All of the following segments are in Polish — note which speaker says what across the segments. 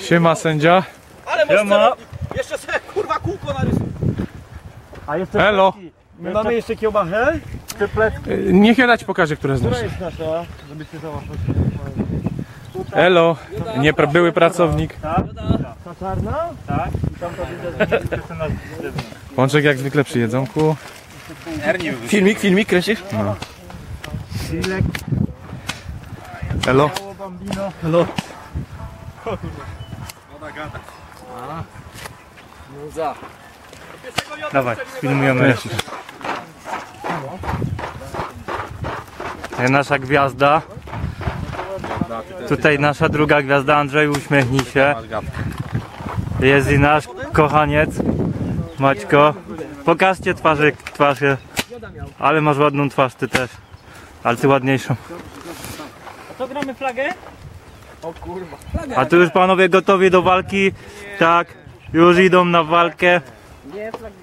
Speaker 1: Siema sędzia.
Speaker 2: Ale
Speaker 3: Siema.
Speaker 2: jeszcze sobie kurwa kółko narysuj.
Speaker 3: A jeszcze
Speaker 1: Elo.
Speaker 3: My mamy jeszcze kiełbachę? Czy plecki?
Speaker 1: Niech ja ci pokażę, która jest
Speaker 3: Która
Speaker 1: nasza.
Speaker 3: jest nasza? Żeby się załapać.
Speaker 1: Elo. Nie, były pracownik.
Speaker 3: Tak? Ta czarna? Tak. I tam to widzę,
Speaker 1: Pączek jak zwykle przy jedzonku.
Speaker 2: Filmik kręcisz?
Speaker 1: No.
Speaker 3: Silek.
Speaker 1: Elo.
Speaker 3: Bambino.
Speaker 2: Hello.
Speaker 3: Dawaj, filmujemy. To jest nasza gwiazda. Tutaj nasza druga gwiazda, Andrzej, uśmiechnij się. Jest i nasz kochaniec, Maćko. Pokażcie twarz. Ale masz ładną twarz, ty też. Ale ty ładniejszą.
Speaker 2: A to gramy flagę? O kurwa.
Speaker 3: A tu już panowie gotowi do walki. Tak, już idą na walkę.
Speaker 2: Nie, flagę.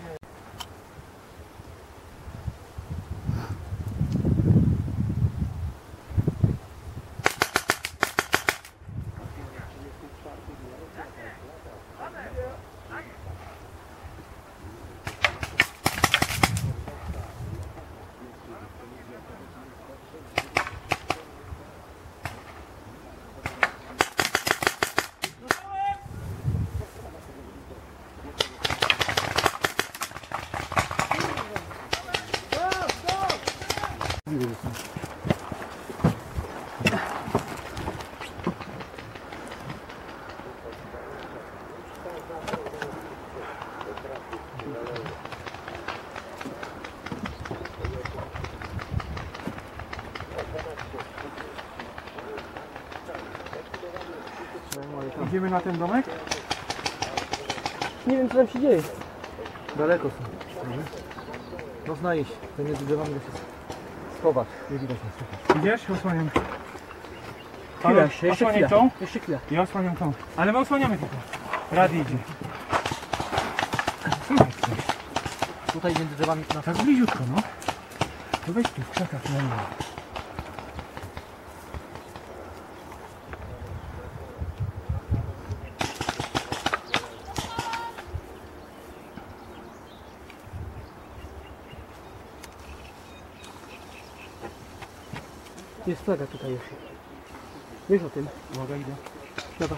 Speaker 1: Idziemy na ten domek?
Speaker 2: Nie wiem co tam się dzieje.
Speaker 3: Daleko są. Można iść. To między drzewami da się schować. Nie widać nas.
Speaker 1: Idziesz? Osłaniam.
Speaker 2: Chwila, jeszcze chwila.
Speaker 1: tą?
Speaker 2: Jeszcze chwila.
Speaker 1: Ja osłaniam tą. Ale my osłaniamy tylko. Rady idzie. Słuchaj,
Speaker 2: Tutaj między drzewami na
Speaker 1: tak bliziutko, no. To weź tu w krzakach na mnie.
Speaker 2: Jest flaga tutaj już. Wiesz o tym?
Speaker 1: Uwaga, idę.
Speaker 2: Dobra.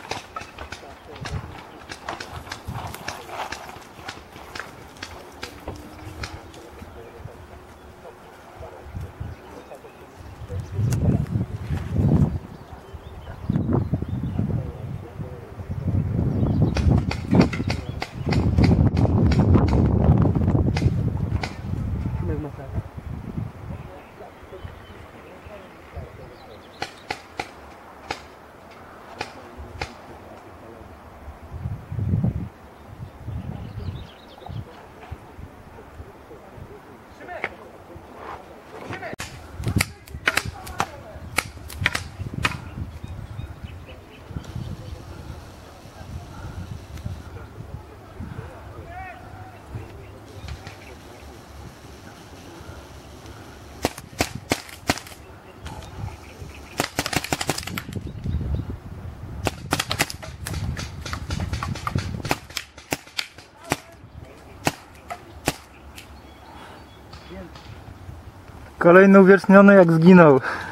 Speaker 2: Pewna flaga.
Speaker 3: Kolejny uwieczniony jak zginął.